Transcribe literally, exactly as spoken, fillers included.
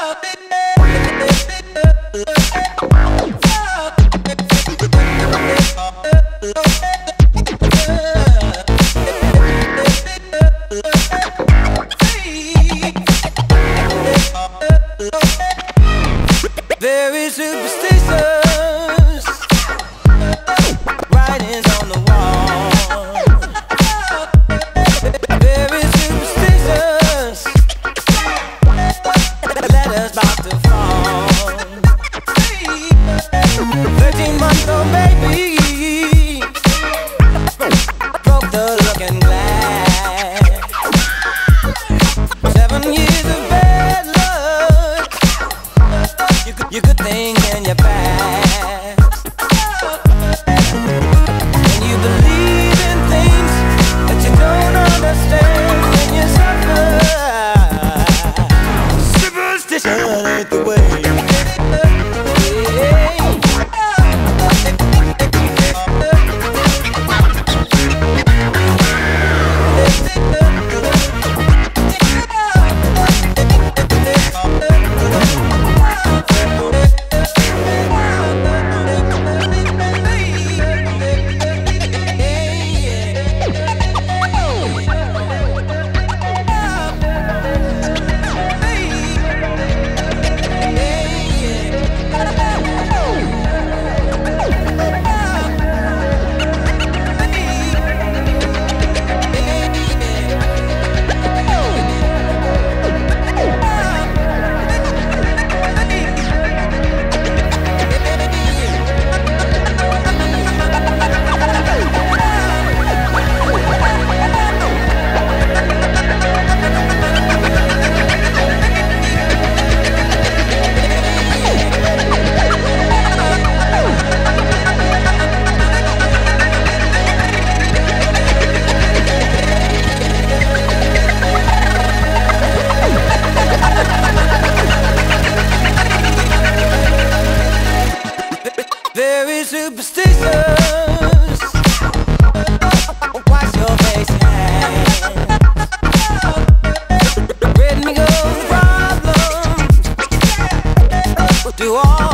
Very superstitious writings on the wall. Very superstitious letters about to fall. Thirteen month old baby broke the looking glass. Seven years of bad luck, you good, you good things in your past. And you believe in things that you don't understand when you suffer. Superstition ain't the way. Very superstitious. Wash your face and hands. Rid me of problems. Do all